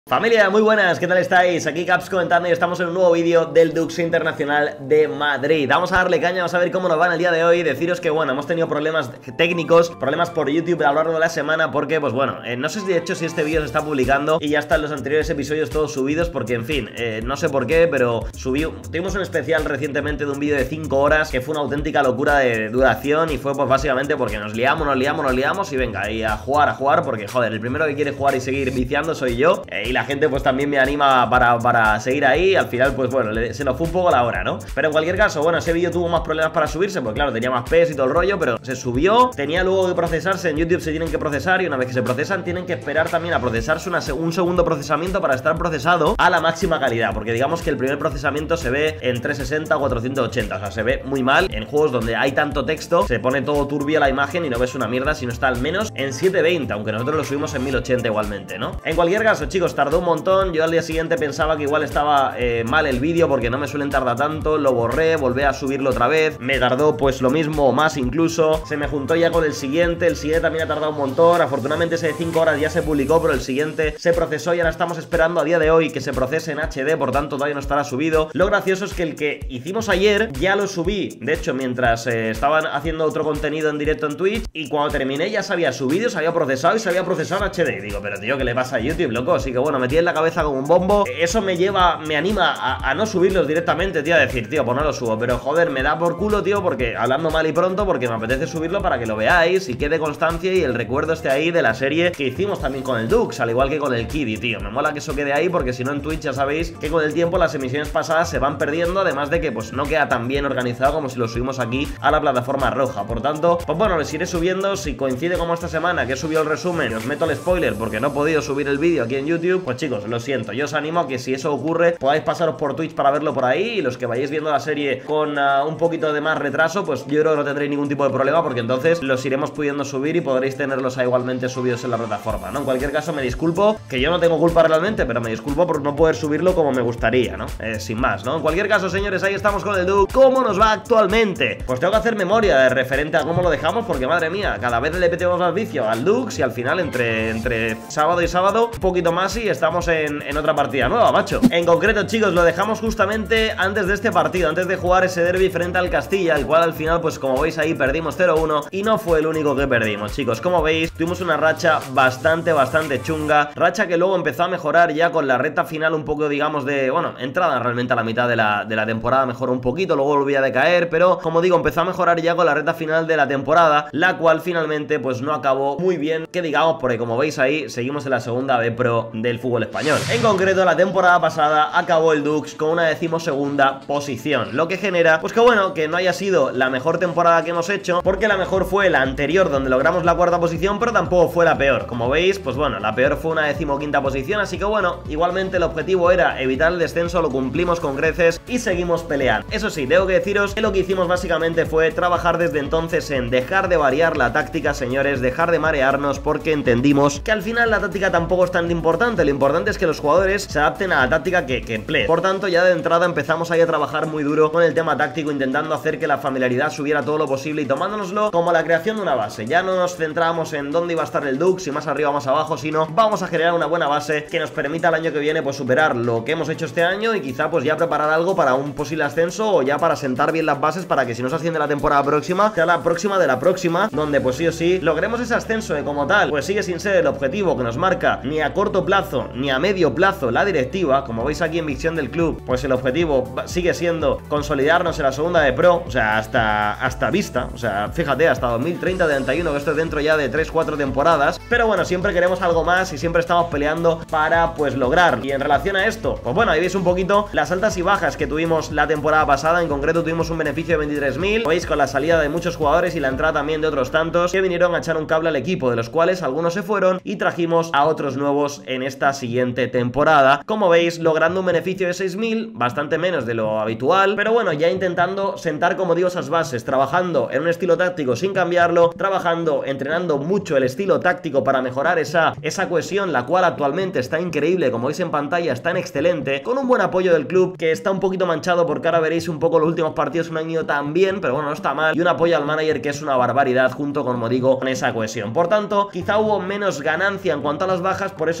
Familia, muy buenas, ¿qué tal estáis? Aquí Caps comentando y estamos en un nuevo vídeo del Dux Internacional de Madrid. Vamos a darle caña, vamos a ver cómo nos va en el día de hoy. Deciros que, bueno, hemos tenido problemas técnicos, problemas por YouTube a lo largo de la semana porque, pues bueno, no sé de hecho si este vídeo se está publicando y ya están los anteriores episodios todos subidos porque, en fin, no sé por qué, pero tuvimos un especial recientemente de un vídeo de 5 horas que fue una auténtica locura de duración y fue pues básicamente porque nos liamos y venga, y a jugar porque, joder, el primero que quiere jugar y seguir viciando soy yo y la gente pues también me anima para seguir ahí. Al final pues bueno, se nos fue un poco la hora, ¿no? Pero en cualquier caso, bueno, ese vídeo tuvo más problemas para subirse, porque claro, tenía más peso y todo el rollo, pero se subió, tenía luego que procesarse. En YouTube se tienen que procesar y una vez que se procesan tienen que esperar también a procesarse un segundo procesamiento para estar procesado a la máxima calidad, porque digamos que el primer procesamiento se ve en 360 o 480, o sea, se ve muy mal. En juegos donde hay tanto texto se pone todo turbio la imagen y no ves una mierda si no está al menos en 720, aunque nosotros lo subimos en 1080 igualmente, ¿no? En cualquier caso, chicos, tardó un montón. Yo al día siguiente pensaba que igual estaba mal el vídeo porque no me suelen tardar tanto. Lo borré, volví a subirlo otra vez. Me tardó pues lo mismo o más incluso. Se me juntó ya con el siguiente. El siguiente también ha tardado un montón. Afortunadamente ese de 5 horas ya se publicó, pero el siguiente se procesó y ahora estamos esperando a día de hoy que se procese en HD. Por tanto todavía no estará subido. Lo gracioso es que el que hicimos ayer ya lo subí, de hecho, mientras estaban haciendo otro contenido en directo en Twitch. Y cuando terminé ya se había subido, se había procesado y se había procesado en HD. Y digo, pero tío, ¿qué le pasa a YouTube, loco? Así que bueno, metí en la cabeza como un bombo. Eso me anima a no subirlos directamente, tío, a decir, tío, pues no lo subo. Pero joder, me da por culo, tío, porque hablando mal y pronto, porque me apetece subirlo para que lo veáis y quede constancia y el recuerdo esté ahí de la serie que hicimos también con el Dux, al igual que con el Kiddy, tío. Me mola que eso quede ahí porque si no en Twitch ya sabéis que con el tiempo las emisiones pasadas se van perdiendo, además de que pues no queda tan bien organizado como si lo subimos aquí a la plataforma roja. Por tanto, pues bueno, les iré subiendo. Si coincide como esta semana que he subido el resumen y os meto el spoiler porque no he podido subir el vídeo aquí en YouTube, pues chicos, lo siento. Yo os animo a que si eso ocurre podáis pasaros por Twitch para verlo por ahí, y los que vayáis viendo la serie con un poquito de más retraso, pues yo creo que no tendréis ningún tipo de problema, porque entonces los iremos pudiendo subir y podréis tenerlos ahí igualmente subidos en la plataforma, ¿no? En cualquier caso me disculpo, que yo no tengo culpa realmente, pero me disculpo por no poder subirlo como me gustaría, ¿no? Sin más, ¿no? En cualquier caso, señores, ahí estamos con el Dux. ¿Cómo nos va actualmente? Pues tengo que hacer memoria de referente a cómo lo dejamos, porque madre mía, cada vez le metemos más vicio al Dux y al final entre sábado y sábado un poquito más y estamos en otra partida nueva, macho. En concreto, chicos, lo dejamos justamente antes de este partido, antes de jugar ese derbi frente al Castilla, el cual al final, pues como veis ahí, perdimos 0-1 y no fue el único que perdimos, chicos. Como veis, tuvimos una racha bastante chunga, racha que luego empezó a mejorar ya con la recta final un poco, digamos, bueno, entrada realmente a la mitad de la temporada, mejoró un poquito, luego volvía a decaer, pero como digo, empezó a mejorar ya con la recta final de la temporada, la cual finalmente pues no acabó muy bien, que digamos, porque como veis ahí, seguimos en la segunda B Pro del fútbol español. En concreto, la temporada pasada acabó el Dux con una 12ª posición, lo que genera, pues que bueno, que no haya sido la mejor temporada que hemos hecho, porque la mejor fue la anterior donde logramos la 4ª posición, pero tampoco fue la peor. Como veis, pues bueno, la peor fue una 15ª posición, así que bueno, igualmente el objetivo era evitar el descenso, lo cumplimos con creces y seguimos peleando. Eso sí, tengo que deciros que lo que hicimos básicamente fue trabajar desde entonces en dejar de variar la táctica, señores, dejar de marearnos, porque entendimos que al final la táctica tampoco es tan importante. Lo importante es que los jugadores se adapten a la táctica que empleen. Por tanto, ya de entrada empezamos ahí a trabajar muy duro con el tema táctico, intentando hacer que la familiaridad subiera todo lo posible y tomándonoslo como la creación de una base. Ya no nos centramos en dónde iba a estar el Dux, si más arriba o más abajo, sino vamos a generar una buena base que nos permita el año que viene pues superar lo que hemos hecho este año y quizá pues ya preparar algo para un posible ascenso, o ya para sentar bien las bases para que si no se asciende la temporada próxima, sea la próxima de la próxima, donde pues sí o sí logremos ese ascenso, como tal pues sigue sin ser el objetivo que nos marca ni a corto plazo ni a medio plazo la directiva. Como veis aquí en visión del club, pues el objetivo sigue siendo consolidarnos en la segunda de Pro, o sea, hasta vista, o sea, fíjate, hasta 2030-31, que esto es dentro ya de 3-4 temporadas, pero bueno, siempre queremos algo más y siempre estamos peleando para pues lograr. Y en relación a esto, pues bueno, ahí veis un poquito las altas y bajas que tuvimos la temporada pasada. En concreto tuvimos un beneficio de 23.000, veis, con la salida de muchos jugadores y la entrada también de otros tantos que vinieron a echar un cable al equipo, de los cuales algunos se fueron y trajimos a otros nuevos en esta siguiente temporada. Como veis, logrando un beneficio de 6.000, bastante menos de lo habitual, pero bueno, ya intentando sentar, como digo, esas bases, trabajando en un estilo táctico sin cambiarlo, trabajando, entrenando mucho el estilo táctico para mejorar esa cohesión, la cual actualmente está increíble, como veis en pantalla, está en excelente, con un buen apoyo del club, que está un poquito manchado porque ahora veréis un poco los últimos partidos no han ido tan bien, pero bueno, no está mal, y un apoyo al manager que es una barbaridad, junto con, como digo, con esa cohesión. Por tanto, quizá hubo menos ganancia en cuanto a las bajas por eso mismo, porque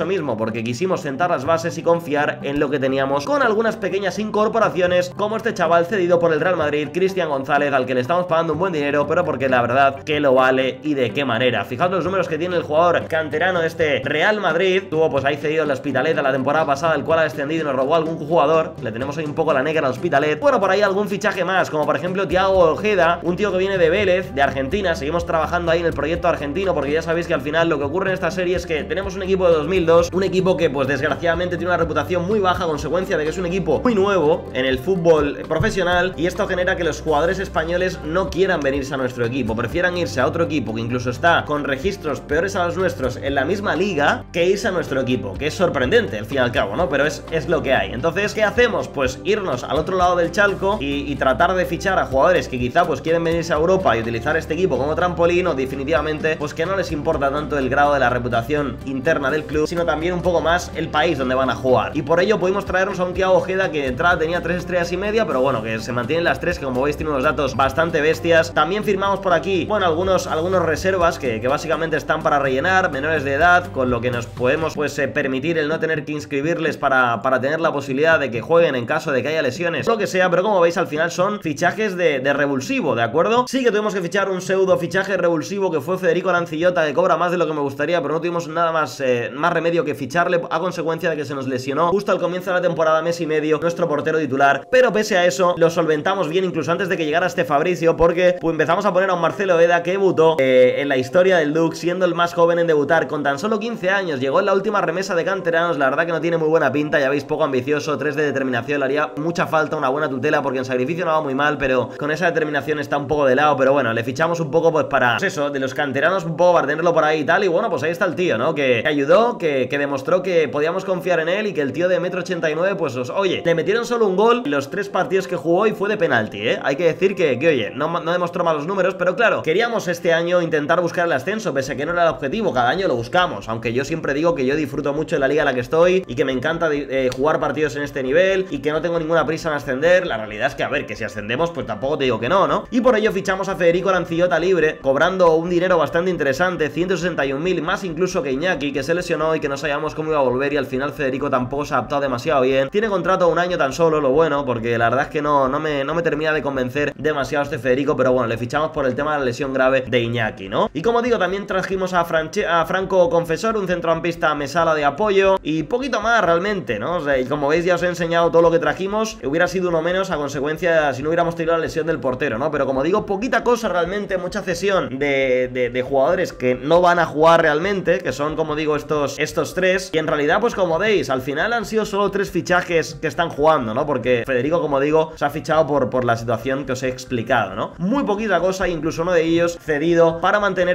porque quisimos sentar las bases y confiar en lo que teníamos, con algunas pequeñas incorporaciones como este chaval cedido por el Real Madrid, Cristian González, al que le estamos pagando un buen dinero, pero porque la verdad que lo vale y de qué manera. Fijaos los números que tiene el jugador canterano de este Real Madrid. Tuvo pues ahí cedido en la Hospitalet la temporada pasada, el cual ha descendido y nos robó algún jugador. Le tenemos hoy un poco la negra al Hospitalet. Bueno, por ahí algún fichaje más, como por ejemplo Thiago Ojeda, un tío que viene de Vélez, de Argentina. Seguimos trabajando ahí en el proyecto argentino, porque ya sabéis que al final lo que ocurre en esta serie es que tenemos un equipo de 2002, un equipo que pues desgraciadamente tiene una reputación muy baja a consecuencia de que es un equipo muy nuevo en el fútbol profesional, y esto genera que los jugadores españoles no quieran venirse a nuestro equipo, prefieran irse a otro equipo que incluso está con registros peores a los nuestros en la misma liga, que irse a nuestro equipo, que es sorprendente al fin y al cabo, ¿no? Pero es lo que hay. Entonces, ¿qué hacemos? Pues irnos al otro lado del charco y tratar de fichar a jugadores que quizá pues quieren venirse a Europa y utilizar este equipo como trampolín, o definitivamente pues que no les importa tanto el grado de la reputación interna del club, sino también un poco más el país donde van a jugar. Y por ello pudimos traernos a un Thiago Ojeda que de entrada tenía 3 estrellas y media, pero bueno, que se mantienen las 3, que como veis tiene unos datos bastante bestias. También firmamos por aquí, bueno, algunos reservas que básicamente están para rellenar, menores de edad, con lo que nos podemos pues permitir el no tener que inscribirles para tener la posibilidad de que jueguen en caso de que haya lesiones, lo que sea. Pero como veis al final son fichajes de revulsivo, ¿de acuerdo? Sí que tuvimos que fichar un pseudo fichaje revulsivo, que fue Federico Arancillota, que cobra más de lo que me gustaría, pero no tuvimos nada más remedio que ficharle a consecuencia de que se nos lesionó justo al comienzo de la temporada, mes y medio, nuestro portero titular. Pero pese a eso lo solventamos bien, incluso antes de que llegara este Fabricio, porque pues empezamos a poner a un Marcelo Eda que debutó en la historia del Dux, siendo el más joven en debutar, con tan solo 15 años. Llegó en la última remesa de canteranos, la verdad que no tiene muy buena pinta, ya veis, poco ambicioso, 3 de determinación, le haría mucha falta una buena tutela, porque en sacrificio no va muy mal, pero con esa determinación está un poco de lado. Pero bueno, le fichamos un poco pues para, pues eso, de los canteranos, un poco para tenerlo por ahí y tal. Y bueno, pues ahí está el tío, ¿no? Que ayudó, que demostró que podíamos confiar en él, y que el tío de 1,89 m, pues oye, le metieron solo un gol en los 3 partidos que jugó y fue de penalti, ¿eh? Hay que decir que oye, no demostró malos números, pero claro, queríamos este año intentar buscar el ascenso, pese a que no era el objetivo. Cada año lo buscamos, aunque yo siempre digo que yo disfruto mucho de la liga en la que estoy y que me encanta jugar partidos en este nivel y que no tengo ninguna prisa en ascender. La realidad es que, a ver, que si ascendemos, pues tampoco te digo que no, ¿no? Y por ello fichamos a Federico Arancillota libre, cobrando un dinero bastante interesante, 161.000, más incluso que Iñaki, que se lesionó y que no sabíamos cómo iba a volver, y al final Federico tampoco se ha adaptado demasiado bien. Tiene contrato de 1 año tan solo, lo bueno, porque la verdad es que no me termina de convencer demasiado este Federico, pero bueno, le fichamos por el tema de la lesión grave de Iñaki, ¿no? Y como digo, también trajimos a Franco Confesor, un centrocampista mesala de apoyo, y poquito más realmente, ¿no? O sea, y como veis ya os he enseñado todo lo que trajimos. Hubiera sido uno menos a consecuencia si no hubiéramos tenido la lesión del portero, ¿no? Pero como digo, poquita cosa realmente, mucha cesión de jugadores que no van a jugar realmente, que son, como digo, estos 3, y en realidad, pues como veis, al final han sido solo 3 fichajes que están jugando, ¿no? Porque Federico, como digo, se ha fichado por la situación que os he explicado, ¿no? Muy poquita cosa, incluso uno de ellos cedido para mantener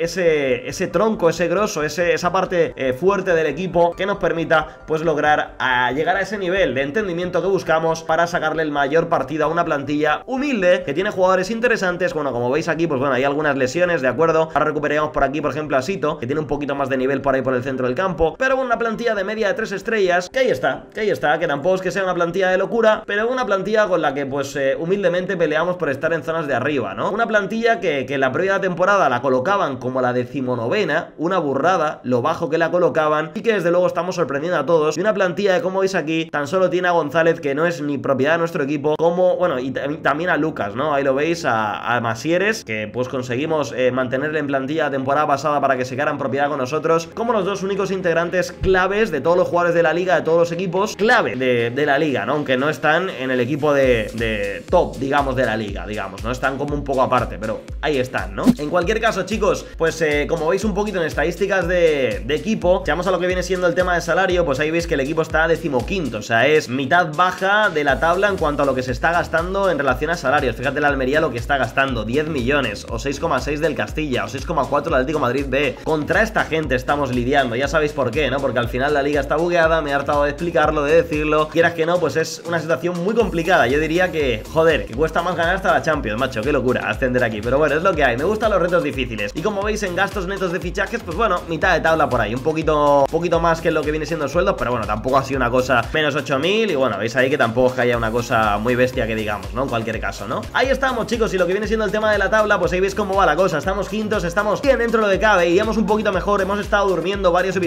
ese tronco, ese grosso, esa parte fuerte del equipo, que nos permita pues lograr llegar a ese nivel de entendimiento que buscamos para sacarle el mayor partido a una plantilla humilde que tiene jugadores interesantes. Bueno, como veis aquí, pues bueno, hay algunas lesiones, ¿de acuerdo? Ahora recuperamos por aquí, por ejemplo, a Sito, que tiene un poquito más de nivel por ahí por el centro del campo, pero bueno, una plantilla de media de 3 estrellas, que ahí está, que tampoco es que sea una plantilla de locura, pero una plantilla con la que pues humildemente peleamos por estar en zonas de arriba, ¿no? Una plantilla que en la primera temporada la colocaban como la 19ª, una burrada lo bajo que la colocaban, y que desde luego estamos sorprendiendo a todos. Y una plantilla que, como veis aquí, tan solo tiene a González, que no es ni propiedad de nuestro equipo, como, bueno, y también a Lucas, ¿no? Ahí lo veis, a Masieres, que pues conseguimos mantenerle en plantilla la temporada pasada para que se quedara en propiedad con nosotros, como los 2 únicos integrantes claves de todos los jugadores de la liga, de todos los equipos clave de la liga, ¿no? Aunque no están en el equipo de top, digamos, de la liga, digamos, ¿no? Están como un poco aparte, pero ahí están, ¿no? En cualquier caso, chicos, pues como veis un poquito en estadísticas de equipo, si vamos a lo que viene siendo el tema de salario, pues ahí veis que el equipo está 15º, o sea, es mitad baja de la tabla en cuanto a lo que se está gastando en relación a salarios. Fíjate la Almería lo que está gastando, 10 millones, o 6,6 del Castilla, o 6,4 del Atlético Madrid B. Contra esta gente estamos lidiando, ya sabéis por qué, ¿no? Porque al final la liga está bugueada, me he hartado de explicarlo, de decirlo, quieras que no, pues es una situación muy complicada. Yo diría que, joder, que cuesta más ganar hasta la Champions, macho, qué locura ascender aquí, pero bueno, es lo que hay. Me gustan los retos difíciles, y como veis en gastos netos de fichajes, pues bueno, mitad de tabla por ahí, un poquito más que lo que viene siendo el sueldo, pero bueno, tampoco ha sido una cosa menos 8.000, y bueno, veis ahí que tampoco es que haya una cosa muy bestia que digamos, ¿no? En cualquier caso, ¿no? Ahí estamos, chicos, y lo que viene siendo el tema de la tabla, pues ahí veis cómo va la cosa. Estamos quintos, estamos bien dentro de lo que cabe, y íbamos un poquito mejor. Hemos estado durmiendo varios episodios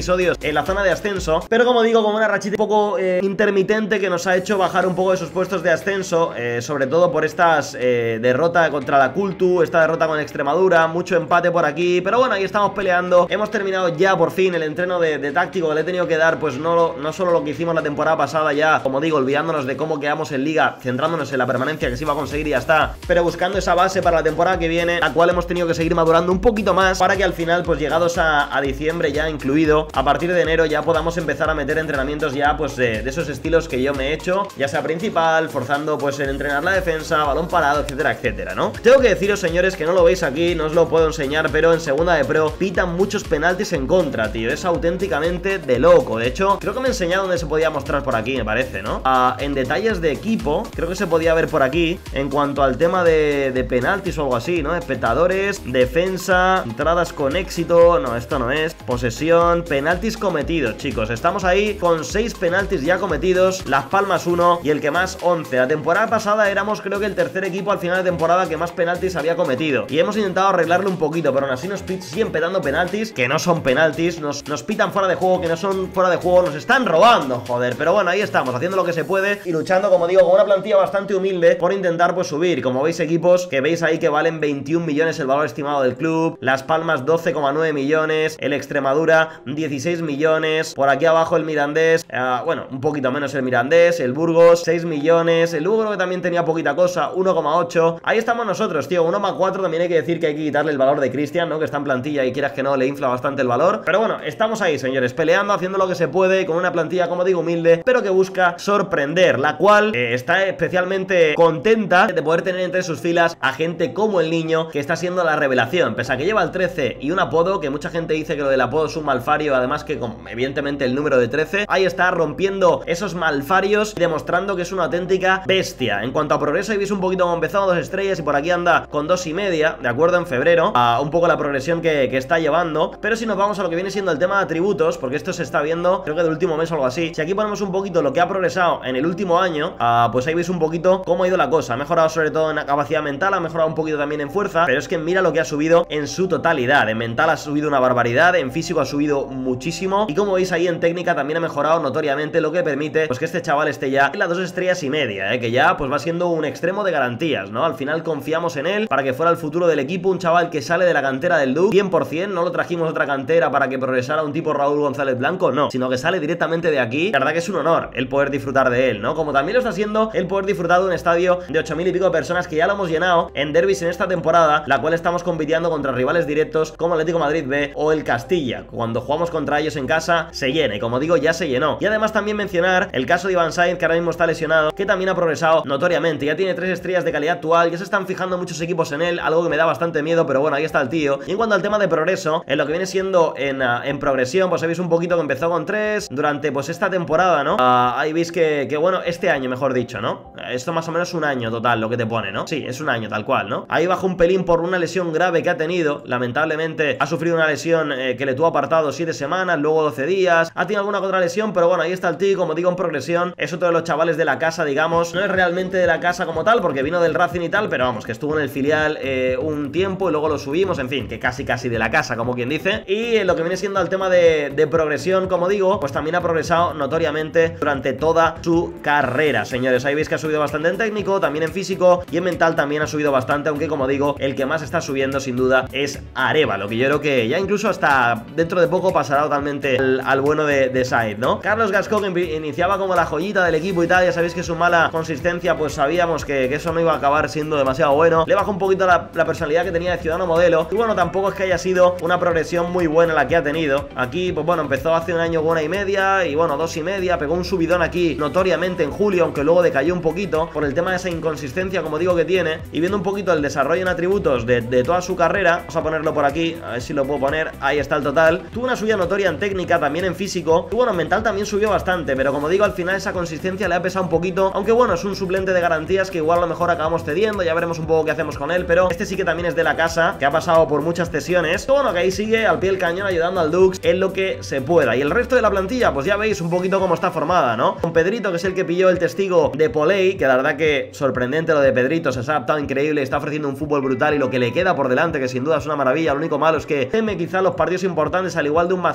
en la zona de ascenso, pero como digo, con una rachita un poco intermitente que nos ha hecho bajar un poco esos puestos de ascenso, sobre todo por estas derrota contra la Cultu, esta derrota con Extremadura, mucho empate por aquí, pero bueno, ahí estamos peleando. Hemos terminado ya por fin el entreno de táctico que le he tenido que dar, pues no solo lo que hicimos la temporada pasada ya, como digo, olvidándonos de cómo quedamos en liga, centrándonos en la permanencia que se iba a conseguir y ya está, pero buscando esa base para la temporada que viene, la cual hemos tenido que seguir madurando un poquito más para que al final, pues llegados a diciembre ya incluido, a partir de enero ya podamos empezar a meter entrenamientos ya pues de esos estilos que yo me he hecho, ya sea principal, forzando pues en entrenar la defensa, balón parado, etcétera, etcétera, ¿no? Tengo que deciros, señores, que no lo veis aquí, no os lo puedo enseñar, pero en segunda de pro pitan muchos penaltis en contra, tío, es auténticamente de loco. De hecho, creo que me he enseñado dónde se podía mostrar por aquí, me parece, ¿no? En detalles de equipo, creo que se podía ver por aquí, en cuanto al tema de penaltis o algo así, ¿no? Espectadores, defensa, entradas con éxito, no, esto no es, posesión, penaltis cometidos, chicos, estamos ahí con 6 penaltis ya cometidos, Las Palmas 1 y el que más 11. La temporada pasada éramos, creo que el tercer equipo al final de temporada que más penaltis había cometido, y hemos intentado arreglarlo un poquito, pero aún así nos siguen petando penaltis que no son penaltis, nos pitan fuera de juego que no son fuera de juego, nos están robando, joder, pero bueno, ahí estamos, haciendo lo que se puede y luchando, como digo, con una plantilla bastante humilde por intentar pues subir. Como veis, equipos que veis ahí que valen 21 millones el valor estimado del club, Las Palmas 12,9 millones, el Extremadura 16 millones, por aquí abajo el Mirandés, bueno, un poquito menos el Mirandés, el Burgos 6 millones, el Lugo que también tenía poquita cosa, 1,8, ahí estamos nosotros, tío, 1,4, también hay que decir que hay que quitarle el valor de Cristian, ¿no? Que está en plantilla y quieras que no, le infla bastante el valor, pero bueno, estamos ahí, señores, peleando, haciendo lo que se puede, con una plantilla, como digo, humilde, pero que busca sorprender, la cual está especialmente contenta de poder tener entre sus filas a gente como el Niño, que está siendo la revelación, pese a que lleva el 13 y un apodo, que mucha gente dice que lo del apodo es un malfario, además que con, evidentemente, el número de 13, ahí está rompiendo esos malfarios y demostrando que es una auténtica bestia. En cuanto a progreso, habéis un poquito como empezado 2 estrellas y por aquí anda con 2,5, de acuerdo, en febrero, a un poco la progresión que está llevando, pero si nos vamos a lo que viene siendo el tema de atributos, porque esto se está viendo, creo que del último mes o algo así, si aquí ponemos un poquito lo que ha progresado en el último año, pues ahí veis un poquito cómo ha ido la cosa, ha mejorado sobre todo en la capacidad mental, ha mejorado un poquito también en fuerza, pero es que mira lo que ha subido en su totalidad, en mental ha subido una barbaridad, en físico ha subido muchísimo, y como veis ahí en técnica también ha mejorado notoriamente, lo que permite pues que este chaval esté ya en las 2,5 estrellas, que ya pues va siendo un extremo de garantías, ¿no? Al final confiamos en él para que fuera el futuro del equipo, un chaval que sale de la cantera del Duke, 100%, no lo trajimos a otra cantera para que progresara un tipo Raúl González Blanco, no, sino que sale directamente de aquí. La verdad que es un honor el poder disfrutar de él, ¿no? Como también lo está haciendo el poder disfrutar de un estadio de 8.000 y pico de personas que ya lo hemos llenado en derbis en esta temporada, la cual estamos compitiendo contra rivales directos como Atlético Madrid B o el Castilla. Cuando jugamos contra ellos en casa se llena, y como digo, ya se llenó. Y además también mencionar el caso de Iván Sainz, que ahora mismo está lesionado, que también ha progresado notoriamente, ya tiene 3 estrellas de calidad actual, ya se están fijando muchos equipos en él, algo que me da bastante miedo, pero bueno, ahí está el tío. Y en cuanto al tema de progreso, en lo que viene siendo en progresión, pues habéis un poquito que empezó con 3 durante pues esta temporada, ¿no? Ahí veis que bueno, este año mejor dicho, ¿no? Esto más o menos un año total lo que te pone, ¿no? Sí, es un año tal cual, ¿no? Ahí baja un pelín por una lesión grave que ha tenido, lamentablemente ha sufrido una lesión que le tuvo apartado 7 semanas, luego 12 días, ha tenido alguna otra lesión, pero bueno, ahí está el tío, como digo, en progresión, es otro de los chavales de la casa, digamos, no es realmente de la casa como tal, porque vino del Racing y tal, pero vamos, que estuvo en el filial un tiempo y luego lo subimos, en fin, que casi de la casa, como quien dice. Y en lo que viene siendo el tema de progresión, como digo, pues también ha progresado notoriamente durante toda su carrera, señores. Ahí veis que ha subido bastante en técnico, también en físico, y en mental también ha subido bastante, aunque como digo, el que más está subiendo sin duda es Arévalo, que yo creo que ya incluso hasta dentro de poco pasará totalmente al bueno de Sainz, ¿no? Carlos Gascón iniciaba como la joyita del equipo y tal, ya sabéis que su mala consistencia, pues sabíamos que eso no iba a acabar siendo demasiado bueno. Le bajó un poquito la personalidad que tenía de ciudadano modelo, y bueno, tampoco es que haya sido una progresión muy buena la que ha tenido. Aquí, pues bueno, empezó hace un año con 1,5 y bueno, 2,5, pegó un subidón aquí notoriamente en julio, aunque luego decayó un poquito por el tema de esa inconsistencia, como digo, que tiene. Y viendo un poquito el desarrollo en atributos de toda su carrera, vamos a ponerlo por aquí, a ver si lo puedo poner, ahí está el total. Tuvo una subida notoria en técnica, también en físico, y bueno, en mental también subió bastante, pero como digo, al final esa consistencia le ha pesado un poquito, aunque bueno, es un suplente de garantías que igual a lo mejor acabamos cediendo, ya veremos un poco qué hacemos con él, pero este sí que también es de la casa, que ha pasado por muchas cesiones, y bueno, que ahí sigue al pie del cañón ayudando al Dux en lo que se pueda. Y el resto de la plantilla, pues ya veis un poquito cómo está formada, ¿no? Con Pedrito, que es el que pilló el testigo de Poley, que la verdad que sorprendente lo de Pedrito, se ha adaptado increíble, está ofreciendo un fútbol brutal y lo que le queda por delante, que sin duda es una maravilla. Lo único malo es que teme quizá los partidos importantes, al igual de un Macieres,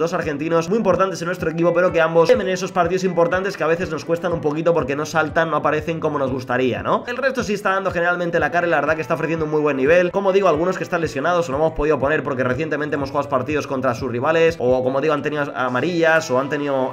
dos argentinos muy importantes en nuestro equipo, pero que ambos temen esos partidos importantes que a veces nos cuestan un poquito porque no saltan, no aparecen como nos gustaría, ¿no? El resto sí está dando generalmente la cara y la verdad que está ofreciendo un muy buen nivel. Como digo, algunos que están lesionados o no hemos podido poner porque recientemente hemos jugado partidos contra sus rivales, o como digo, han tenido amarillas o han tenido,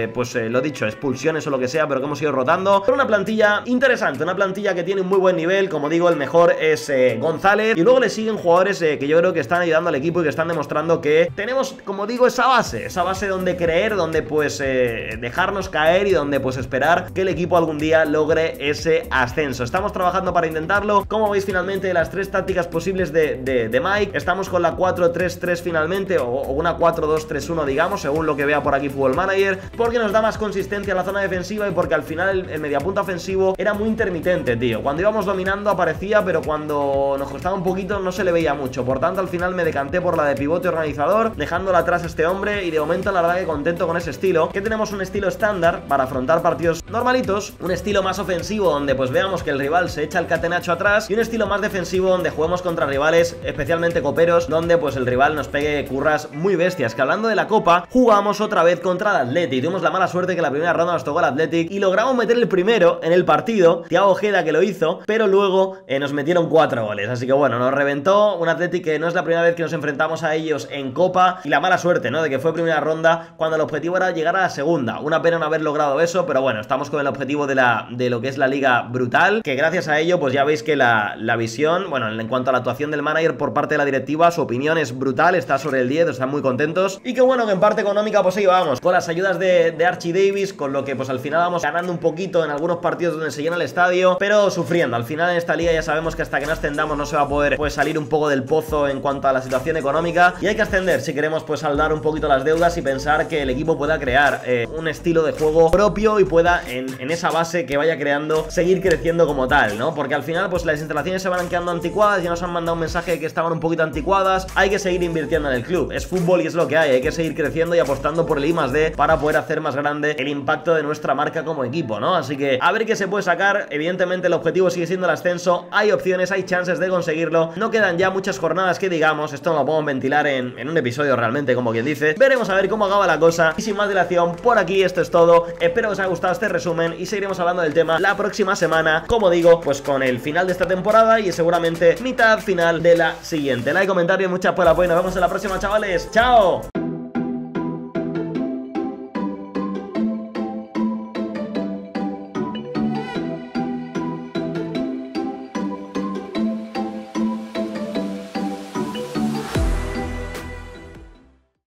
lo dicho, expulsiones o lo que sea, pero que hemos ido rotando. Pero una plantilla interesante, una plantilla que tiene un muy buen nivel. Como digo, el mejor es González, y luego le siguen jugadores que yo creo que están ayudando al equipo y que están demostrando que tenemos, como digo, esa base donde creer, donde pues dejarnos caer y donde pues esperar que el equipo algún día logre ese ascenso. Estamos trabajando para intentarlo. Como veis, finalmente las tres tácticas posibles de Mike, estamos con la 4-3-3 finalmente, o una 4-2-3-1 digamos, según lo que vea por aquí Football Manager, porque nos da más consistencia en la zona defensiva y porque al final el mediapunta ofensivo era muy intermitente, tío. Cuando íbamos dominando aparecía, pero cuando nos costaba un poquito no se le veía mucho. Por tanto, al final me decanté por la de pivote organizador, dejándole atrás a este hombre, y de momento la verdad que contento con ese estilo, que tenemos un estilo estándar para afrontar partidos normalitos, un estilo más ofensivo donde pues veamos que el rival se echa el catenacho atrás, y un estilo más defensivo donde juguemos contra rivales, especialmente coperos, donde pues el rival nos pegue curras muy bestias. Que hablando de la copa, jugamos otra vez contra el Athletic. Tuvimos la mala suerte que la primera ronda nos tocó el Athletic y logramos meter el primero en el partido, Thiago Ojeda que lo hizo, pero luego nos metieron 4 goles, así que bueno, nos reventó un Athletic que no es la primera vez que nos enfrentamos a ellos en copa, y la mala suerte, ¿no?, de que fue primera ronda cuando el objetivo era llegar a la segunda. Una pena no haber logrado eso, pero bueno, estamos con el objetivo de lo que es la liga brutal, que gracias a ello pues ya veis que la visión, bueno, en cuanto a la actuación del manager por parte de la directiva, su opinión es brutal, está sobre el 10, están muy contentos, y que bueno, que en parte económica pues ahí vamos, con las ayudas de Archie Davis, con lo que pues al final vamos ganando un poquito en algunos partidos donde se llena el estadio, pero sufriendo. Al final en esta liga ya sabemos que hasta que no ascendamos no se va a poder pues salir un poco del pozo en cuanto a la situación económica, y hay que ascender si queremos pues saldar un poquito las deudas y pensar que el equipo pueda crear un estilo de juego propio y pueda en esa base que vaya creando seguir creciendo como tal, ¿no? Porque al final pues las instalaciones se van quedando anticuadas, ya nos han mandado un mensaje de que estaban un poquito anticuadas, hay que seguir invirtiendo en el club, es fútbol y es lo que hay que seguir creciendo y apostando por el I+D para poder hacer más grande el impacto de nuestra marca como equipo, ¿no? Así que a ver qué se puede sacar. Evidentemente el objetivo sigue siendo el ascenso, hay opciones, hay chances de conseguirlo, no quedan ya muchas jornadas que digamos, esto no lo podemos ventilar en un episodio realmente, como quien dice, veremos a ver cómo acaba la cosa, y sin más dilación, por aquí esto es todo. Espero que os haya gustado este resumen y seguiremos hablando del tema la próxima semana, como digo, pues con el final de esta temporada y seguramente mitad final de la siguiente. Like, comentario y muchas por el apoyo, nos vemos en la próxima, chavales, ¡chao!